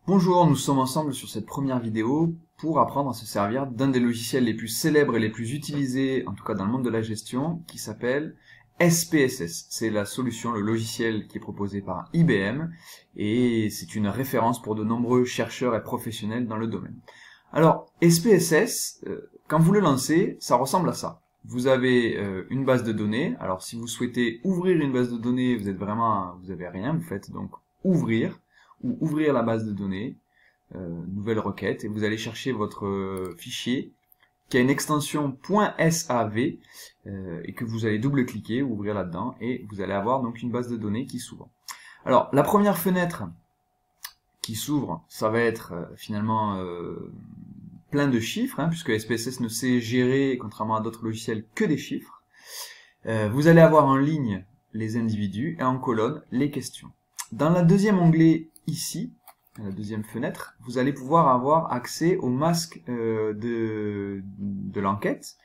Bonjour, nous sommes ensemble sur cette première vidéo pour apprendre à se servir d'un des logiciels les plus célèbres et les plus utilisés, en tout cas dans le monde de la gestion, qui s'appelle SPSS. C'est la solution, le logiciel qui est proposé par IBM et c'est une référence pour de nombreux chercheurs et professionnels dans le domaine. Alors, SPSS, quand vous le lancez, ça ressemble à ça. Vous avez une base de données. Alors, si vous souhaitez ouvrir une base de données, vous avez rien. Vous faites donc ouvrir ou ouvrir la base de données, nouvelle requête, et vous allez chercher votre fichier qui a une extension .sav et que vous allez double-cliquer, ouvrir là-dedans, et vous allez avoir donc une base de données qui s'ouvre. Alors, la première fenêtre qui s'ouvre, ça va être finalement plein de chiffres, puisque SPSS ne sait gérer, contrairement à d'autres logiciels, que des chiffres. Vous allez avoir en ligne les individus et en colonne les questions. Dans la deuxième onglet ici, la deuxième fenêtre, vous allez pouvoir avoir accès au masque de l'enquête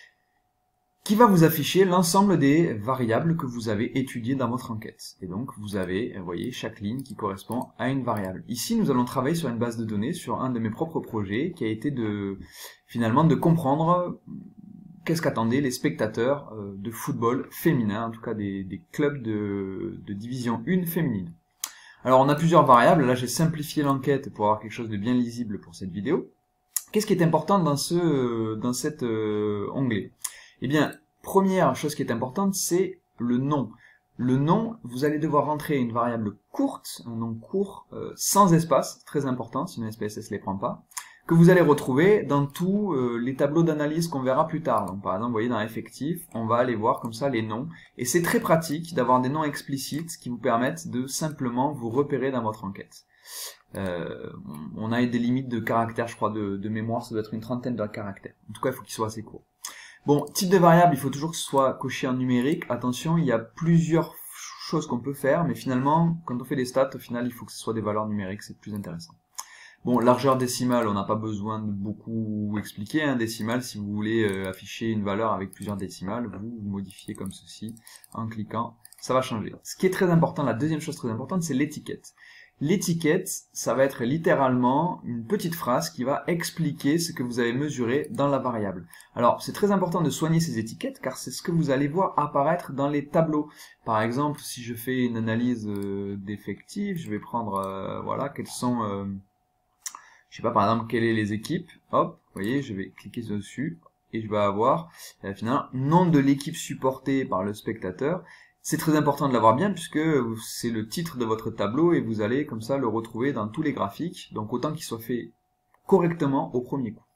qui va vous afficher l'ensemble des variables que vous avez étudiées dans votre enquête. Et donc vous avez, vous voyez, chaque ligne qui correspond à une variable. Ici, nous allons travailler sur une base de données, sur un de mes propres projets, qui a été finalement de comprendre qu'est-ce qu'attendaient les spectateurs de football féminin, en tout cas des clubs de division 1 féminine. Alors on a plusieurs variables, là j'ai simplifié l'enquête pour avoir quelque chose de bien lisible pour cette vidéo. Qu'est-ce qui est important dans cet onglet? Eh bien, première chose qui est importante, c'est le nom. Le nom, vous allez devoir rentrer une variable courte, un nom court, sans espace, très important, sinon SPSS ne les prend pas, que vous allez retrouver dans tous les tableaux d'analyse qu'on verra plus tard. Donc, par exemple, vous voyez dans effectif, on va aller voir comme ça les noms. Et c'est très pratique d'avoir des noms explicites qui vous permettent de simplement vous repérer dans votre enquête. On a des limites de caractères, je crois, de mémoire, ça doit être une trentaine de caractères. En tout cas, il faut qu'ils soient assez courts. Bon, type de variable, il faut toujours que ce soit coché en numérique. Attention, il y a plusieurs choses qu'on peut faire, mais finalement, quand on fait des stats, au final, il faut que ce soit des valeurs numériques, c'est plus intéressant. Bon, largeur décimale, on n'a pas besoin de beaucoup expliquer. Décimale, si vous voulez afficher une valeur avec plusieurs décimales, vous modifiez comme ceci en cliquant, ça va changer. Ce qui est très important, la deuxième chose très importante, c'est l'étiquette. L'étiquette, ça va être littéralement une petite phrase qui va expliquer ce que vous avez mesuré dans la variable. Alors, c'est très important de soigner ces étiquettes car c'est ce que vous allez voir apparaître dans les tableaux. Par exemple, si je fais une analyse d'effectifs, je vais prendre, voilà, quels sont... je sais pas, par exemple, quelles sont les équipes. Hop, vous voyez, je vais cliquer dessus et je vais avoir finalement nom de l'équipe supportée par le spectateur. C'est très important de l'avoir bien puisque c'est le titre de votre tableau et vous allez comme ça le retrouver dans tous les graphiques. Donc autant qu'il soit fait correctement au premier coup.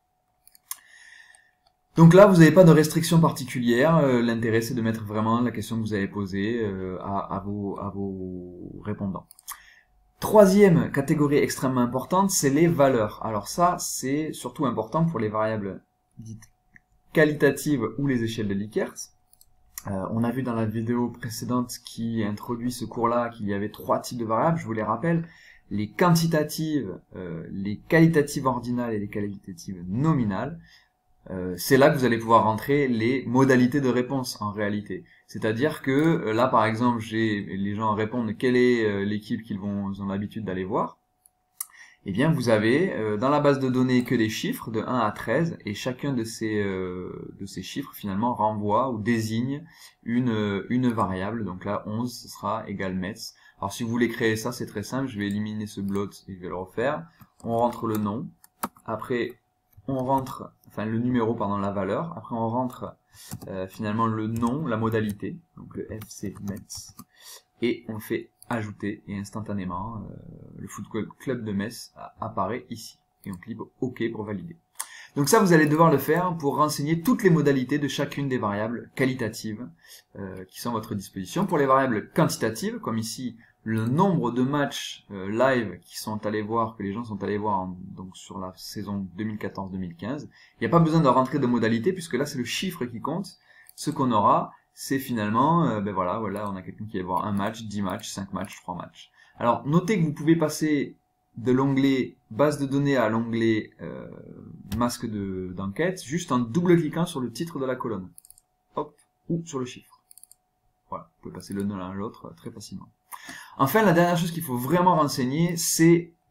Donc là, vous n'avez pas de restriction particulière. L'intérêt, c'est de mettre vraiment la question que vous avez posée à vos répondants. Troisième catégorie extrêmement importante, c'est les valeurs. Alors ça, c'est surtout important pour les variables dites qualitatives ou les échelles de Likert. On a vu dans la vidéo précédente qui introduit ce cours-là qu'il y avait trois types de variables, je vous les rappelle. Les quantitatives, les qualitatives ordinales et les qualitatives nominales. C'est là que vous allez pouvoir rentrer les modalités de réponse en réalité. C'est-à-dire que là par exemple les gens répondent quelle est l'équipe qu'ils ont l'habitude d'aller voir. Eh bien vous avez dans la base de données que des chiffres de 1 à 13 et chacun de ces chiffres finalement renvoie ou désigne une variable. Donc là 11 ce sera égal Metz. Alors si vous voulez créer ça c'est très simple, je vais éliminer ce blot et je vais le refaire. On rentre le nom, après on rentre, enfin le numéro, pardon, la valeur. Après on rentre finalement le nom, la modalité, donc le FC Metz, et on fait ajouter et instantanément le Football Club de Metz apparaît ici. Et on clique OK pour valider. Donc ça, vous allez devoir le faire pour renseigner toutes les modalités de chacune des variables qualitatives qui sont à votre disposition. Pour les variables quantitatives, comme ici, le nombre de matchs live qui sont allés voir, que les gens sont allés voir donc sur la saison 2014-2015, il n'y a pas besoin de rentrer de modalité puisque là, c'est le chiffre qui compte. Ce qu'on aura, c'est finalement, ben voilà, on a quelqu'un qui va voir un match, 10 matchs, 5 matchs, 3 matchs. Alors, notez que vous pouvez passer de l'onglet base de données à l'onglet masque d'enquête, juste en double-cliquant sur le titre de la colonne. Hop, ou sur le chiffre. Voilà, vous pouvez passer de l'un à l'autre très facilement. Enfin, la dernière chose qu'il faut vraiment renseigner, c'est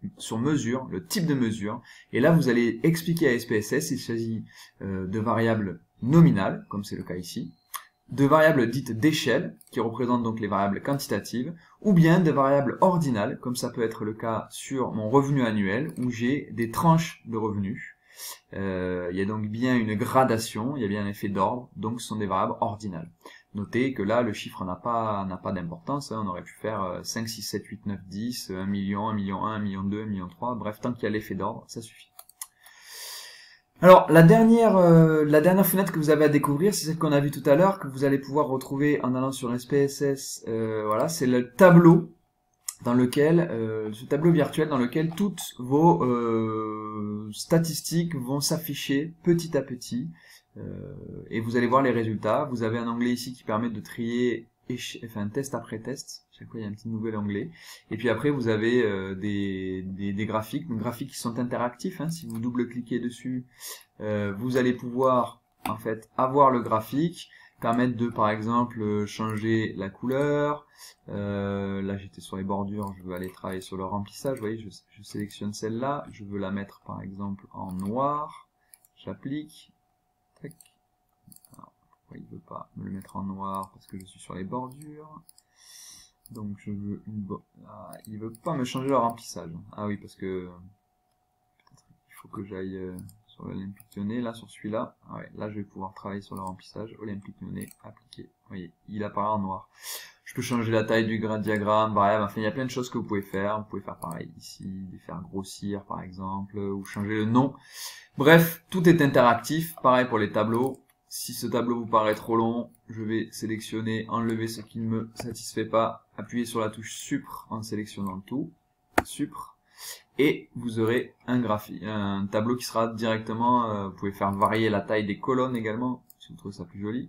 sur mesure, le type de mesure. Et là, vous allez expliquer à SPSS, il s'agit de variables nominales, comme c'est le cas ici, de variables dites d'échelle, qui représentent donc les variables quantitatives, ou bien de variables ordinales, comme ça peut être le cas sur mon revenu annuel, où j'ai des tranches de revenus. Il y a donc bien une gradation, il y a bien un effet d'ordre, donc ce sont des variables ordinales. Notez que là, le chiffre n'a pas d'importance, hein. On aurait pu faire 5, 6, 7, 8, 9, 10, 1 million, 1 million 1, 1 million 2, 1 million 3, bref, tant qu'il y a l'effet d'ordre, ça suffit. Alors, la dernière fenêtre que vous avez à découvrir, c'est celle qu'on a vue tout à l'heure, que vous allez pouvoir retrouver en allant sur SPSS, voilà, c'est le tableau dans lequel, ce tableau virtuel dans lequel toutes vos statistiques vont s'afficher petit à petit, et vous allez voir les résultats. Vous avez un onglet ici qui permet de trier test après test. Chaque fois il y a un petit nouvel onglet. Et puis après vous avez des graphiques, donc graphiques qui sont interactifs. Hein. Si vous double-cliquez dessus, vous allez pouvoir en fait avoir le graphique, permettre de par exemple changer la couleur. Là j'étais sur les bordures, je veux aller travailler sur le remplissage. Vous voyez, je sélectionne celle-là, je veux la mettre par exemple en noir. J'applique. Tac. Alors, pourquoi il veut pas me le mettre en noir? Parce que je suis sur les bordures. Donc je veux il veut pas me changer le remplissage. Ah oui, parce que peut-être il faut que j'aille sur l'Olympique Lyonnais, là sur celui-là. Ah ouais, là je vais pouvoir travailler sur le remplissage. Olympique Lyonnais, appliquer. Vous voyez, il apparaît en noir. Je peux changer la taille du diagramme, variable, enfin il y a plein de choses que vous pouvez faire. Vous pouvez faire pareil ici, les faire grossir par exemple, ou changer le nom. Bref, tout est interactif, pareil pour les tableaux. Si ce tableau vous paraît trop long, je vais sélectionner, enlever ce qui ne me satisfait pas, appuyer sur la touche Supr en sélectionnant tout, Supr, et vous aurez un tableau qui sera directement, vous pouvez faire varier la taille des colonnes également, si vous trouvez ça plus joli.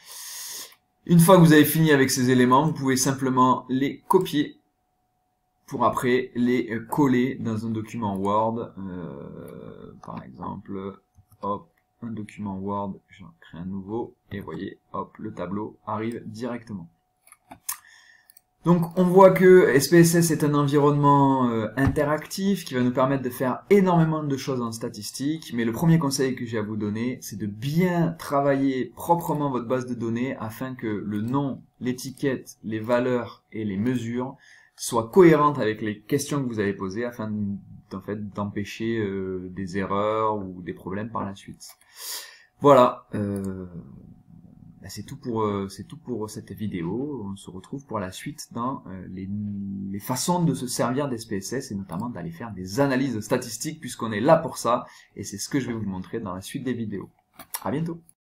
Une fois que vous avez fini avec ces éléments, vous pouvez simplement les copier pour après les coller dans un document Word, par exemple, hop, un document Word, j'en crée un nouveau, et vous voyez, hop, le tableau arrive directement. Donc on voit que SPSS est un environnement interactif qui va nous permettre de faire énormément de choses en statistique, mais le premier conseil que j'ai à vous donner, c'est de bien travailler proprement votre base de données afin que le nom, l'étiquette, les valeurs et les mesures soient cohérentes avec les questions que vous avez posées afin en fait d'empêcher des erreurs ou des problèmes par la suite. Voilà, c'est tout pour cette vidéo. On se retrouve pour la suite dans les façons de se servir d'SPSS et notamment d'aller faire des analyses statistiques puisqu'on est là pour ça et c'est ce que je vais vous montrer dans la suite des vidéos. À bientôt.